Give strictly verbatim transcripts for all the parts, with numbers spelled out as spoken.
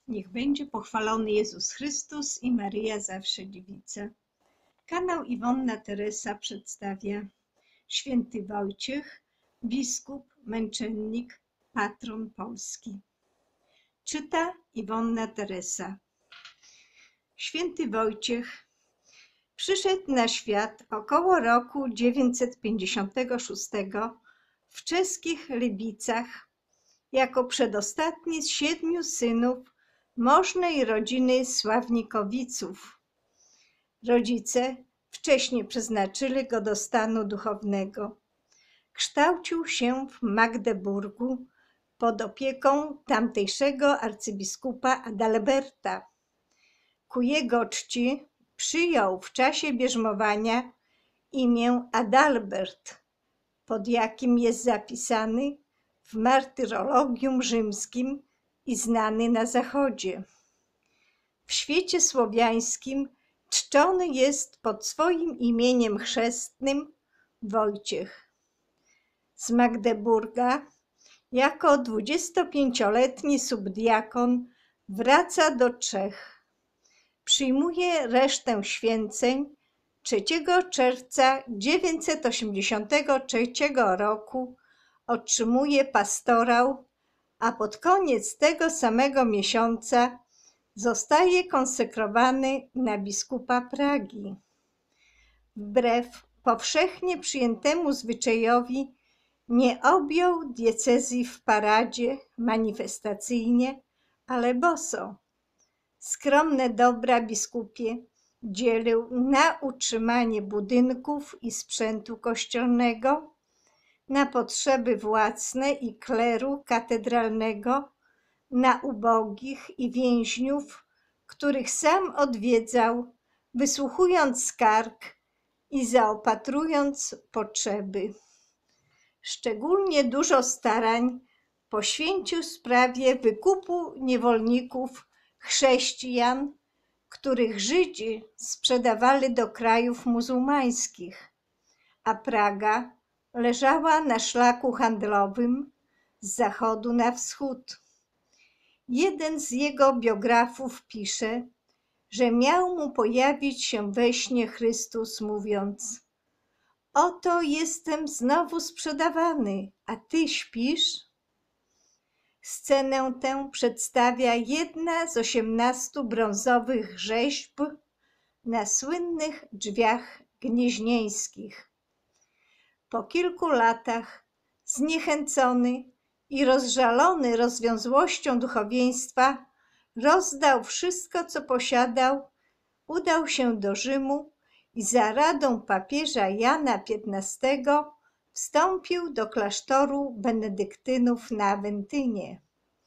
Niech będzie pochwalony Jezus Chrystus i Maryja zawsze dziewica. Kanał Iwonna Teresa przedstawia święty Wojciech, biskup, męczennik, patron Polski. Czyta Iwonna Teresa. Święty Wojciech przyszedł na świat około roku dziewięćset pięćdziesiątego szóstego w czeskich Lybicach jako przedostatni z siedmiu synów możnej rodziny Sławnikowiców. Rodzice wcześniej przeznaczyli go do stanu duchownego. Kształcił się w Magdeburgu pod opieką tamtejszego arcybiskupa Adalberta. Ku jego czci przyjął w czasie bierzmowania imię Adalbert, pod jakim jest zapisany w martyrologium rzymskim i znany na Zachodzie. W świecie słowiańskim czczony jest pod swoim imieniem chrzestnym Wojciech. Z Magdeburga jako dwudziestopięcioletni subdiakon wraca do Czech. Przyjmuje resztę święceń trzeciego czerwca dziewięćset osiemdziesiątego trzeciego roku, otrzymuje pastorał, a pod koniec tego samego miesiąca zostaje konsekrowany na biskupa Pragi. Wbrew powszechnie przyjętemu zwyczajowi nie objął diecezji w paradzie manifestacyjnie, ale boso. Skromne dobra biskupie dzielił na utrzymanie budynków i sprzętu kościelnego, na potrzeby własne i kleru katedralnego, na ubogich i więźniów, których sam odwiedzał, wysłuchując skarg i zaopatrując potrzeby. Szczególnie dużo starań poświęcił sprawie wykupu niewolników chrześcijan, których Żydzi sprzedawali do krajów muzułmańskich, a Praga leżała na szlaku handlowym z zachodu na wschód. Jeden z jego biografów pisze, że miał mu pojawić się we śnie Chrystus, mówiąc: oto jestem znowu sprzedawany, a ty śpisz? Scenę tę przedstawia jedna z osiemnastu brązowych rzeźb na słynnych drzwiach gnieźnieńskich. Po kilku latach, zniechęcony i rozżalony rozwiązłością duchowieństwa, rozdał wszystko, co posiadał, udał się do Rzymu i za radą papieża Jana piętnastego wstąpił do klasztoru benedyktynów na Awentynie.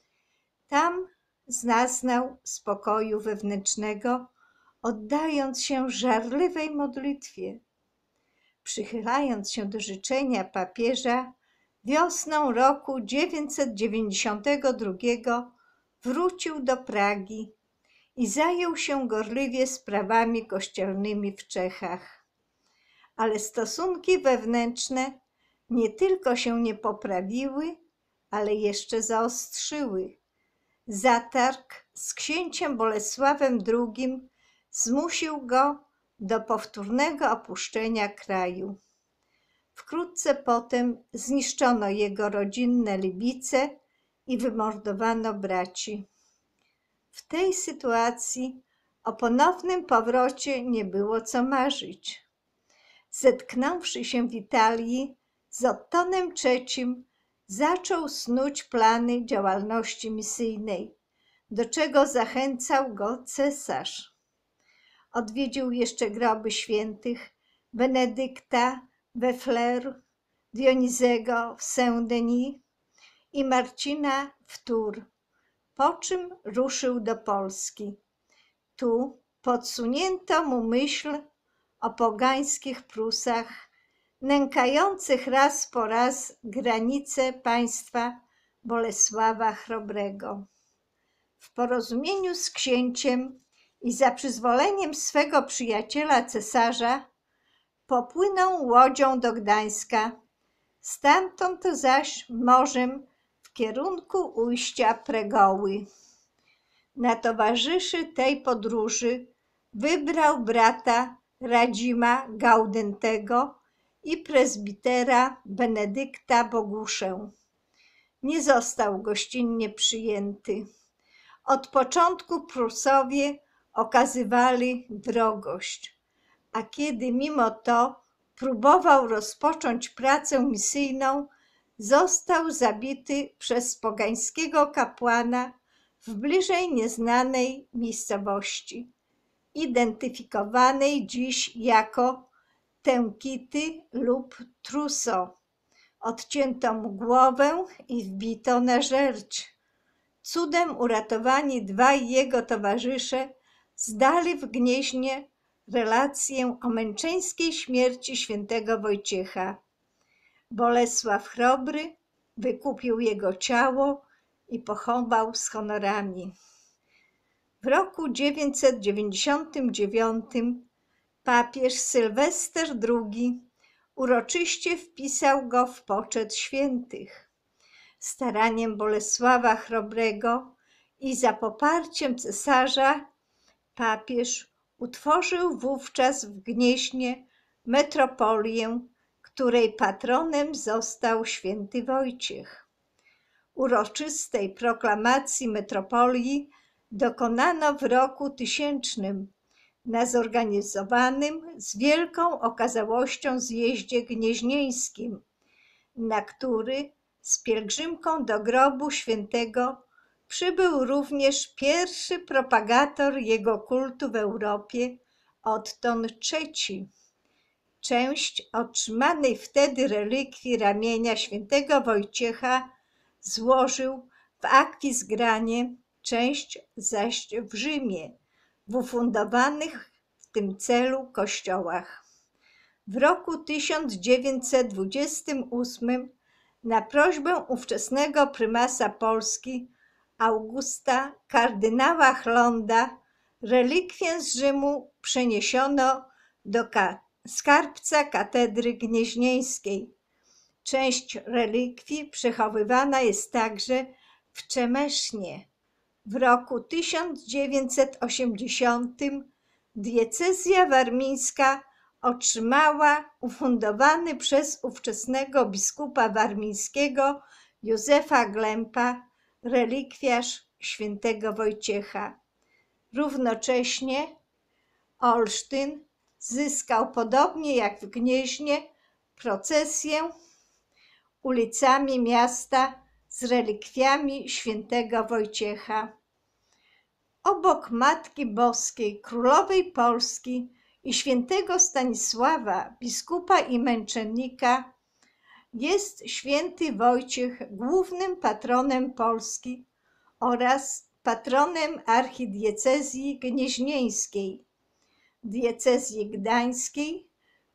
Tam zaznał spokoju wewnętrznego, oddając się żarliwej modlitwie. Przychylając się do życzenia papieża, wiosną roku dziewięćset dziewięćdziesiątego drugiego wrócił do Pragi i zajął się gorliwie sprawami kościelnymi w Czechach. Ale stosunki wewnętrzne nie tylko się nie poprawiły, ale jeszcze zaostrzyły. Zatarg z księciem Bolesławem drugim zmusił go do powtórnego opuszczenia kraju. Wkrótce potem zniszczono jego rodzinne Libice i wymordowano braci. W tej sytuacji o ponownym powrocie nie było co marzyć. Zetknąwszy się w Italii z Ottonem trzecim, zaczął snuć plany działalności misyjnej, do czego zachęcał go cesarz. Odwiedził jeszcze groby świętych Benedykta we Flers, Dionizego w Saint-Denis i Marcina w Tours, po czym ruszył do Polski. Tu podsunięto mu myśl o pogańskich Prusach, nękających raz po raz granice państwa Bolesława Chrobrego. W porozumieniu z księciem i za przyzwoleniem swego przyjaciela cesarza popłynął łodzią do Gdańska, stamtąd zaś morzem w kierunku ujścia Pregoły. Na towarzyszy tej podróży wybrał brata Radzima Gaudentego i prezbitera Benedykta Boguszę. Nie został gościnnie przyjęty. Od początku Prusowie okazywali wrogość, a kiedy mimo to próbował rozpocząć pracę misyjną, został zabity przez pogańskiego kapłana w bliżej nieznanej miejscowości, identyfikowanej dziś jako Tękity lub Truso. Odcięto mu głowę i wbito na żerć. Cudem uratowani dwaj jego towarzysze zdali w Gnieźnie relację o męczeńskiej śmierci świętego Wojciecha. Bolesław Chrobry wykupił jego ciało i pochował z honorami. W roku dziewięćset dziewięćdziesiątym dziewiątym papież Sylwester drugi uroczyście wpisał go w poczet świętych. Staraniem Bolesława Chrobrego i za poparciem cesarza papież utworzył wówczas w Gnieźnie metropolię, której patronem został święty Wojciech. Uroczystej proklamacji metropolii dokonano w roku tysięcznym na zorganizowanym z wielką okazałością zjeździe gnieźnieńskim, na który z pielgrzymką do grobu świętego przybył również pierwszy propagator jego kultu w Europie, Otton trzeci. Część otrzymanej wtedy relikwii ramienia świętego Wojciecha złożył w Akwizgranie, część zaś w Rzymie, w ufundowanych w tym celu kościołach. W roku tysiąc dziewięćset dwudziestym ósmym na prośbę ówczesnego prymasa Polski Augusta kardynała Chlonda relikwię z Rzymu przeniesiono do skarbca katedry gnieźnieńskiej. Część relikwii przechowywana jest także w Czemesznie. W roku tysiąc dziewięćset osiemdziesiątym diecezja warmińska otrzymała ufundowany przez ówczesnego biskupa warmińskiego Józefa Glempa relikwiarz świętego Wojciecha. Równocześnie Olsztyn zyskał, podobnie jak w Gnieźnie, procesję ulicami miasta z relikwiami świętego Wojciecha. Obok Matki Boskiej, Królowej Polski i świętego Stanisława, biskupa i męczennika, jest święty Wojciech głównym patronem Polski oraz patronem archidiecezji gnieźnieńskiej, diecezji gdańskiej,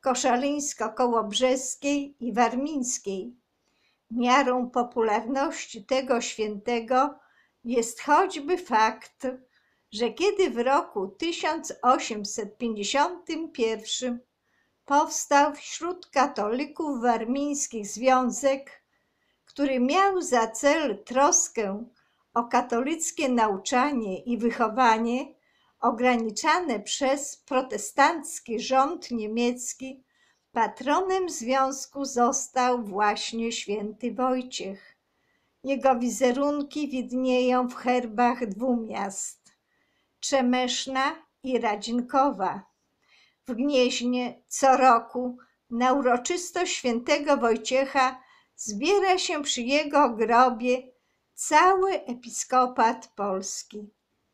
koszalińsko-kołobrzeskiej i warmińskiej. Miarą popularności tego świętego jest choćby fakt, że kiedy w roku tysiąc osiemset pięćdziesiątym pierwszym powstał wśród katolików warmińskich związek, który miał za cel troskę o katolickie nauczanie i wychowanie, ograniczane przez protestancki rząd niemiecki, patronem związku został właśnie święty Wojciech. Jego wizerunki widnieją w herbach dwóch miast, Trzemeszna i Radzinkowa. W Gnieźnie co roku na uroczystość świętego Wojciecha zbiera się przy jego grobie cały episkopat Polski.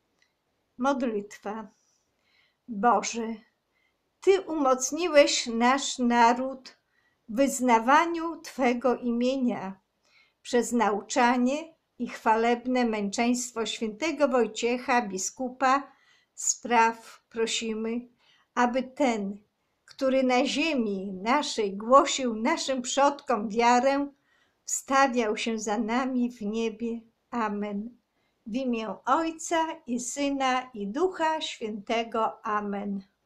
Modlitwa. Boże, Ty umocniłeś nasz naród w wyznawaniu Twego imienia przez nauczanie i chwalebne męczeństwo świętego Wojciecha, biskupa. Spraw prosimy, aby ten, który na ziemi naszej głosił naszym przodkom wiarę, wstawiał się za nami w niebie. Amen. W imię Ojca i Syna i Ducha Świętego. Amen.